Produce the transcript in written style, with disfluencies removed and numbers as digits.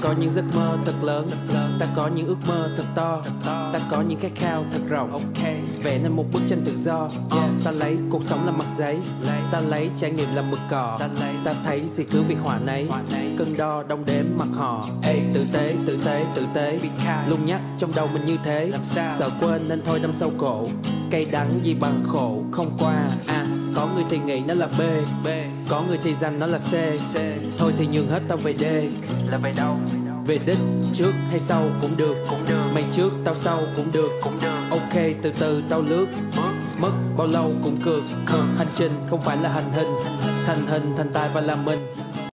có những giấc mơ thật lớn, ta có những ước mơ thật to, ta có những khát khao thật rộng. Vẽ nên một bức tranh tự do. Ta lấy cuộc sống làm mặt giấy, ta lấy trải nghiệm làm mực cọ. Ta thấy gì cứ việc họa nấy, cân đo đong đếm mặc họ. Ê, tử tế, tử tế, tử tế, luôn nhắc trong đầu mình như thế. Sợ quên nên thôi đâm sâu cổ, cay đắng gì bằng khổ không qua. Có người thì nghĩ nó là B, có người thì rằng nó là C. Thôi thì nhường hết tao về D. Là về đâu? Về đích, trước hay sau cũng được. Mày trước tao sau cũng được. Ok, từ từ tao lướt, mất bao lâu cũng cược. Hành trình không phải là hành hình, thành hình thành tài và làm mình.